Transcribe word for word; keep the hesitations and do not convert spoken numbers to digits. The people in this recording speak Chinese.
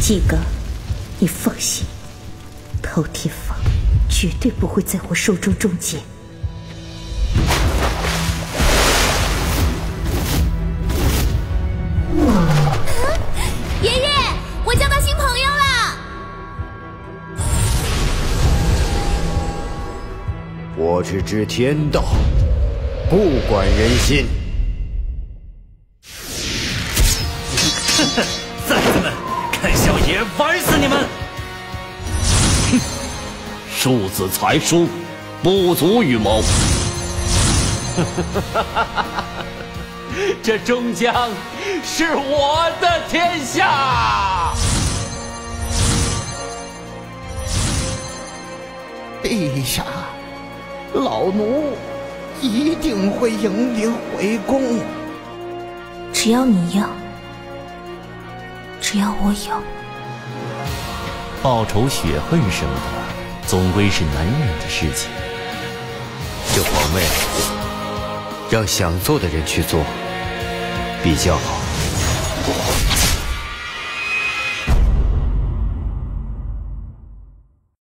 季哥，你放心，透天坊绝对不会在我手中终结。 爷爷，我交到新朋友了。 我只知天道，不管人心。 哼哼，崽子们，看小爷玩死你们！ 哼，庶子才疏，不足与谋。这终将是我的天下。 陛下，老奴一定会迎您回宫。 只要你要，只要我有。 报仇雪恨什么的，总归是男人的事情。 这皇位，让想做的人去做比较好。